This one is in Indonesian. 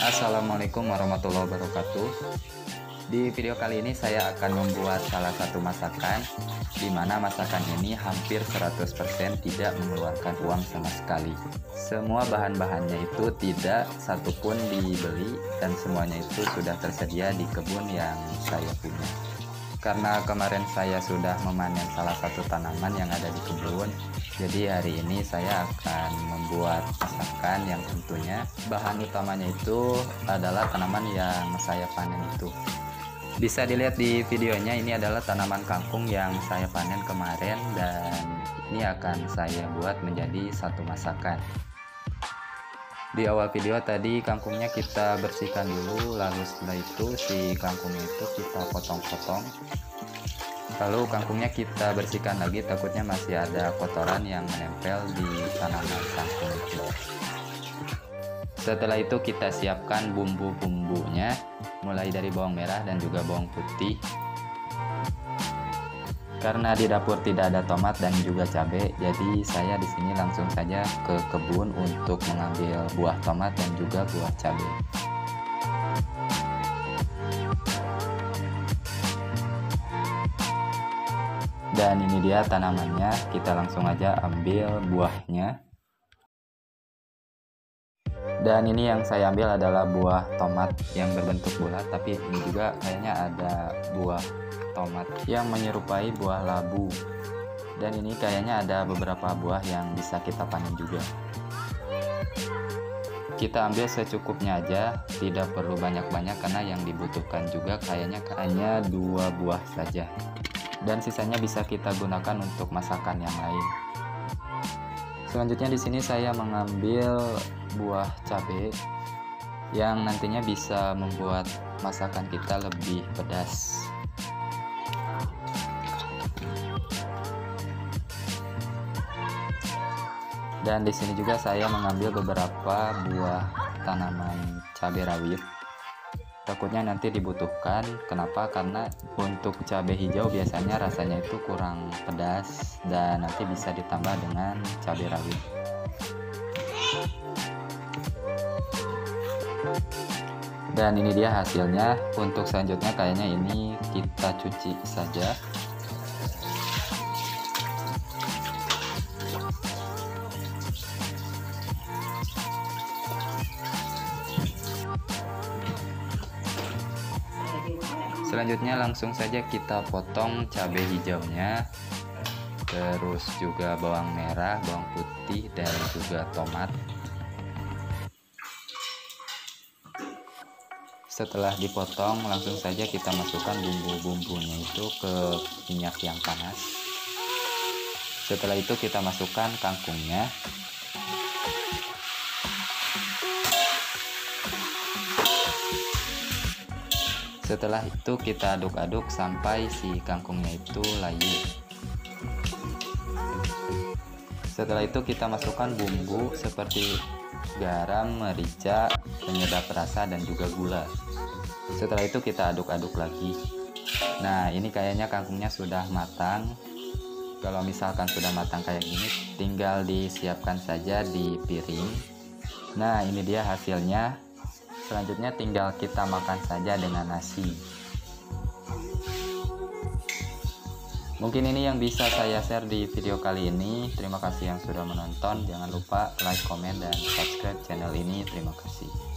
Assalamualaikum warahmatullahi wabarakatuh. Di video kali ini saya akan membuat salah satu masakan di mana masakan ini hampir 100% tidak mengeluarkan uang sama sekali. Semua bahan-bahannya itu tidak satupun dibeli dan semuanya itu sudah tersedia di kebun yang saya punya. Karena kemarin saya sudah memanen salah satu tanaman yang ada di kebun, jadi hari ini saya akan membuat masakan yang tentunya bahan utamanya itu adalah tanaman yang saya panen itu. Bisa dilihat di videonya, ini adalah tanaman kangkung yang saya panen kemarin dan ini akan saya buat menjadi satu masakan. Di awal video tadi kangkungnya kita bersihkan dulu, lalu setelah itu si kangkungnya itu kita potong-potong. Lalu kangkungnya kita bersihkan lagi, takutnya masih ada kotoran yang menempel di tanaman kangkung itu. Setelah itu kita siapkan bumbu-bumbunya, mulai dari bawang merah dan juga bawang putih. Karena di dapur tidak ada tomat dan juga cabai, jadi saya di sini langsung saja ke kebun untuk mengambil buah tomat dan juga buah cabai. Dan ini dia tanamannya, kita langsung aja ambil buahnya. Dan ini yang saya ambil adalah buah tomat yang berbentuk bulat, tapi ini juga kayaknya ada buah tomat yang menyerupai buah labu. Dan ini kayaknya ada beberapa buah yang bisa kita panen juga. Kita ambil secukupnya aja, tidak perlu banyak-banyak karena yang dibutuhkan juga kayaknya hanya 2 buah saja. Dan sisanya bisa kita gunakan untuk masakan yang lain. Selanjutnya di sini saya mengambil buah cabai yang nantinya bisa membuat masakan kita lebih pedas. Dan di sini juga saya mengambil beberapa buah tanaman cabai rawit. Takutnya nanti dibutuhkan. Kenapa? Karena untuk cabai hijau biasanya rasanya itu kurang pedas dan nanti bisa ditambah dengan cabai rawit. Dan ini dia hasilnya. Untuk selanjutnya kayaknya ini kita cuci saja. Selanjutnya langsung saja kita potong cabai hijaunya, terus juga bawang merah, bawang putih, dan juga tomat. Setelah dipotong langsung saja kita masukkan bumbu-bumbunya itu ke minyak yang panas. Setelah itu kita masukkan kangkungnya. Setelah itu kita aduk-aduk sampai si kangkungnya itu layu. Setelah itu kita masukkan bumbu seperti garam, merica, penyedap rasa dan juga gula. Setelah itu kita aduk-aduk lagi. Nah, ini kayaknya kangkungnya sudah matang. Kalau misalkan sudah matang kayak gini, tinggal disiapkan saja di piring. Nah, ini dia hasilnya. Selanjutnya tinggal kita makan saja dengan nasi. Mungkin ini yang bisa saya share di video kali ini. Terima kasih yang sudah menonton. Jangan lupa like, komen, dan subscribe channel ini. Terima kasih.